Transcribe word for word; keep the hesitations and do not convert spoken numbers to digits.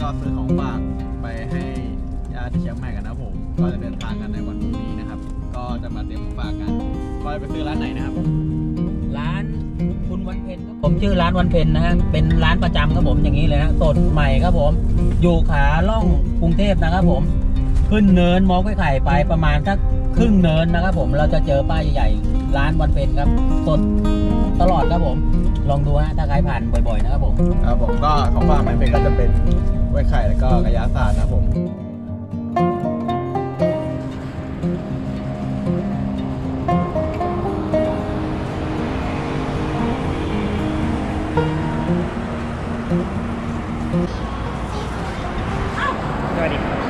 ซื้อของฝากไปให้ญาติที่เชียงใหม่กันนะผมก็จะเดินทางกันในวันพรุ่งนี้นะครับก็จะมาเตรียมของฝากกันก็จะไปซื้อร้านไหนนะครับร้านคุณวันเพ็ญครับผมชื่อร้านวันเพ็ญนะฮะเป็นร้านประจำครับผมอย่างนี้เลยฮะสดใหม่ครับผมอยู่ขาล่องกรุงเทพนะครับผมขึ้นเนินมองไปไข่ไปประมาณสักครึ่งเนินนะครับผมเราจะเจอป้ายใหญ่ๆร้านวันเพ็ญครับสดตลอดครับผมลองดูฮะถ้าใครผ่านบ่อยๆนะครับผมครับผมก็ของฝากมันเป็นก็จะเป็นกล้วยไข่แล้วก็กระยาศาสตร์นะครับผมสวัสดีครับ